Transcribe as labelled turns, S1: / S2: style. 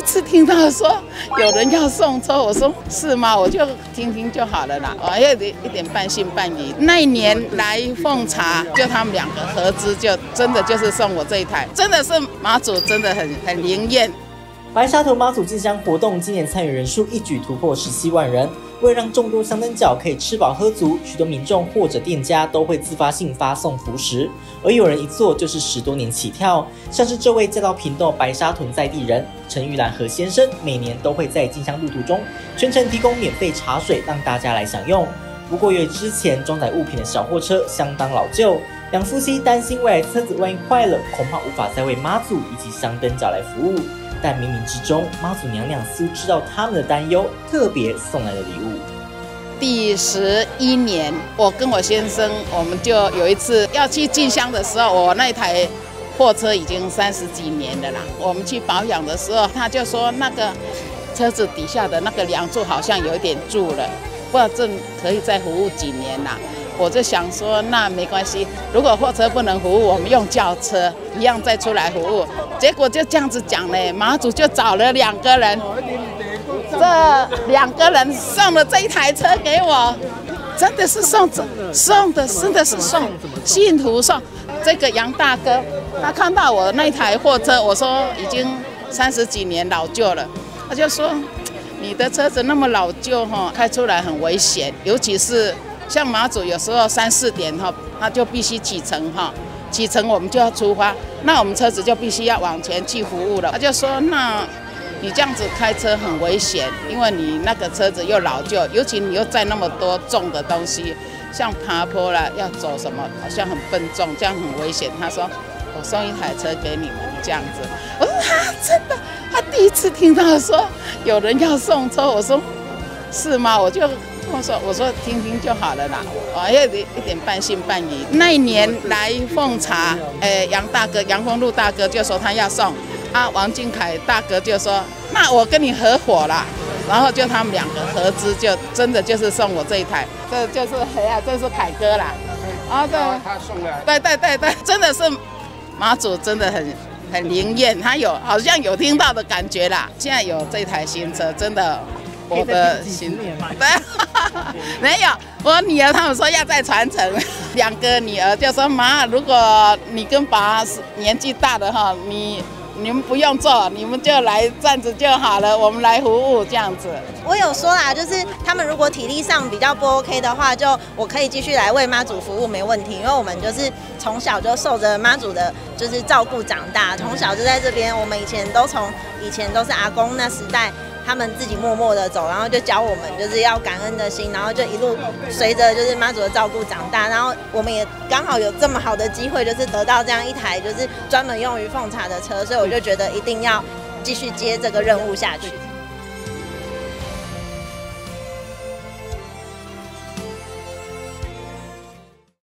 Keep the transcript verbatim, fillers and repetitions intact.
S1: 次听到说有人要送车，我说是吗？我就听听就好了啦。我有点一点半信半疑。那一年来奉茶，就他们两个合资，就真的就是送我这一台，真的是马祖真的很很灵验。
S2: 白沙屯妈祖进香活动今年参与人数一举突破十七万人。为了让众多香灯脚可以吃饱喝足，许多民众或者店家都会自发性发送福食，而有人一做就是十多年起跳。像是这位嫁到屏东白沙屯在地人陈玉兰何先生，每年都会在进香路途中全程提供免费茶水让大家来享用。不过由于之前装载物品的小货车相当老旧，两夫妻担心未来车子万一坏了，恐怕无法再为妈祖以及香灯脚来服务。但冥冥之中，妈祖娘娘似乎知道他们的担忧，特别送来了礼物。
S1: 第十一年，我跟我先生，我们就有一次要去进香的时候，我那台货车已经三十几年了啦。我们去保养的时候，他就说那个车子底下的那个梁柱好像有一点蛀了，不知道这可以再服务几年啦。我就想说，那没关系，如果货车不能服务，我们用轿车一样再出来服务。结果就这样子讲嘞，马祖就找了两个人，这两个人送了这一台车给我，真的是送送的，真的是送信徒送。这个杨大哥，他看到我那台货车，我说已经三十几年老旧了，他就说你的车子那么老旧哈，开出来很危险，尤其是。像马祖有时候三四点哈，他就必须启程哈，启程我们就要出发，那我们车子就必须要往前去服务了。他就说，那你这样子开车很危险，因为你那个车子又老旧，尤其你又载那么多重的东西，像爬坡啦，要走什么好像很笨重，这样很危险。他说，我送一台车给你们这样子。我说啊，真的？他第一次听到说有人要送车，我说是吗？我就。我说我说听听就好了啦，我有点一点半信半疑。那一年来奉茶，诶，杨大哥杨丰禄大哥就说他要送，啊，王俊凯大哥就说那我跟你合伙啦，然后就他们两个合资，就真的就是送我这一台，这就是哎呀，这是凯哥啦，啊对，他送的，对对对对，真的是马祖真的很很灵验，他有好像有听到的感觉啦。现在有这台新车，真的。我的新对，没有，我女儿他们说要再传承，两个女儿就说妈，如果你跟爸年纪大的哈，你你们不用做，你们就来站着就好了，我们来服务这样子。
S3: 我有说啦，就是他们如果体力上比较不 OK 的话，就我可以继续来为妈祖服务，没问题，因为我们就是从小就受着妈祖的就是照顾长大，从小就在这边，我们以前都从以前都是阿公那时代。他们自己默默的走，然后就教我们就是要感恩的心，然后就一路随着就是妈祖的照顾长大，然后我们也刚好有这么好的机会，就是得到这样一台就是专门用于奉茶的车，所以我就觉得一定要继续接这个任务下去。